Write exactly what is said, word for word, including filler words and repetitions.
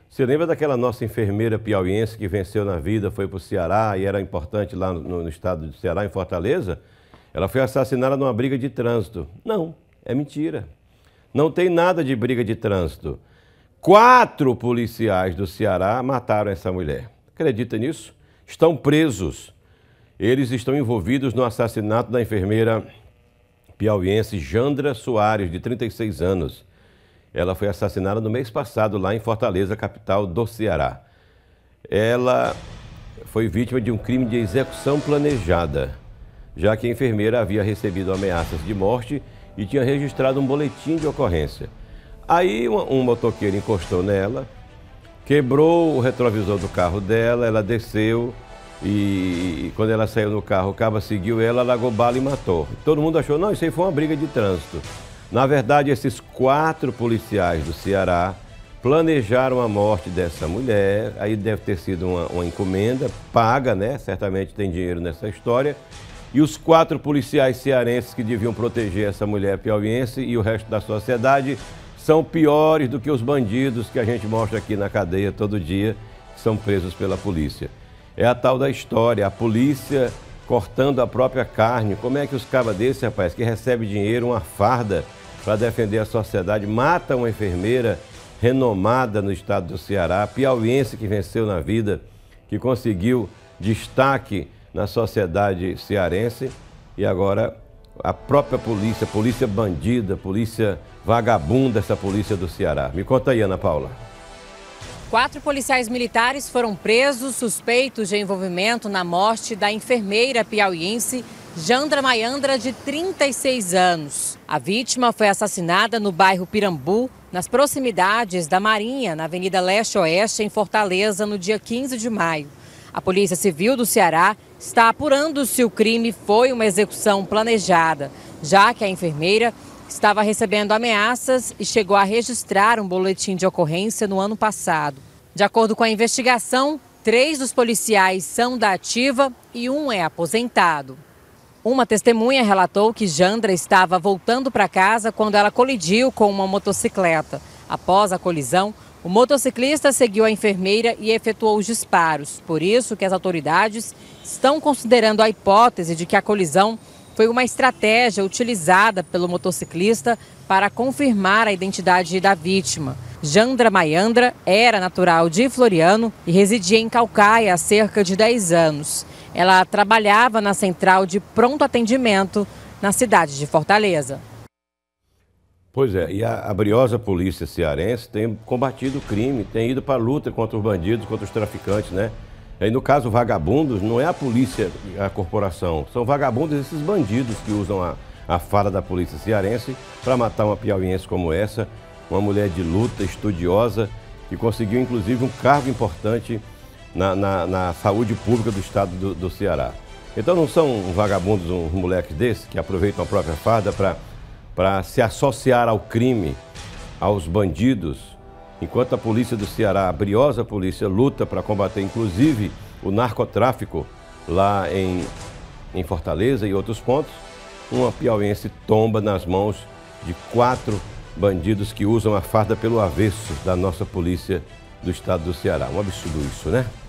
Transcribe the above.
Você lembra daquela nossa enfermeira piauiense que venceu na vida, foi para o Ceará e era importante lá no, no estado do Ceará, em Fortaleza? Ela foi assassinada numa briga de trânsito. Não, é mentira. Não tem nada de briga de trânsito. Quatro policiais do Ceará mataram essa mulher. Acredita nisso? Estão presos. Eles estão envolvidos no assassinato da enfermeira piauiense Jandra Soares, de trinta e seis anos. Ela foi assassinada no mês passado lá em Fortaleza, capital do Ceará. Ela foi vítima de um crime de execução planejada, já que a enfermeira havia recebido ameaças de morte e tinha registrado um boletim de ocorrência. Aí um, um motoqueiro encostou nela, quebrou o retrovisor do carro dela, ela desceu e, e quando ela saiu no carro, o cabo seguiu ela, largou bala e matou. Todo mundo achou, não, isso aí foi uma briga de trânsito. Na verdade, esses quatro policiais do Ceará planejaram a morte dessa mulher, aí deve ter sido uma, uma encomenda paga, né? Certamente tem dinheiro nessa história. E os quatro policiais cearenses que deviam proteger essa mulher piauiense e o resto da sociedade são piores do que os bandidos que a gente mostra aqui na cadeia todo dia, que são presos pela polícia. É a tal da história, a polícia cortando a própria carne. Como é que os cabas desse, rapaz, que recebe dinheiro, uma farda, para defender a sociedade, mata uma enfermeira renomada no estado do Ceará, piauiense que venceu na vida, que conseguiu destaque na sociedade cearense, e agora a própria polícia, polícia bandida, polícia vagabunda, essa polícia do Ceará. Me conta aí, Ana Paula. Quatro policiais militares foram presos suspeitos de envolvimento na morte da enfermeira piauiense Jandra Mayandra, de trinta e seis anos. A vítima foi assassinada no bairro Pirambu, nas proximidades da Marinha, na Avenida Leste-Oeste, em Fortaleza, no dia quinze de maio. A Polícia Civil do Ceará está apurando se o crime foi uma execução planejada, já que a enfermeira estava recebendo ameaças e chegou a registrar um boletim de ocorrência no ano passado. De acordo com a investigação, três dos policiais são da ativa e um é aposentado. Uma testemunha relatou que Jandra estava voltando para casa quando ela colidiu com uma motocicleta. Após a colisão, o motociclista seguiu a enfermeira e efetuou os disparos. Por isso que as autoridades estão considerando a hipótese de que a colisão foi uma estratégia utilizada pelo motociclista para confirmar a identidade da vítima. Jandra Mayandra era natural de Floriano e residia em Caucaia há cerca de dez anos. Ela trabalhava na central de pronto atendimento na cidade de Fortaleza. Pois é, e a, a briosa polícia cearense tem combatido o crime, tem ido para a luta contra os bandidos, contra os traficantes, né? E no caso, vagabundos, não é a polícia, a corporação, são vagabundos esses bandidos que usam a, a fala da polícia cearense para matar uma piauiense como essa, uma mulher de luta, estudiosa, que conseguiu inclusive um cargo importante na, na, na saúde pública do estado do, do Ceará. Então não são vagabundos, uns moleques desses, que aproveitam a própria farda para para se associar ao crime, aos bandidos, enquanto a polícia do Ceará, a briosa polícia, luta para combater inclusive o narcotráfico lá em, em Fortaleza e outros pontos, uma piauiense tomba nas mãos de quatro bandidos que usam a farda pelo avesso da nossa polícia do estado do Ceará. Um absurdo isso, né?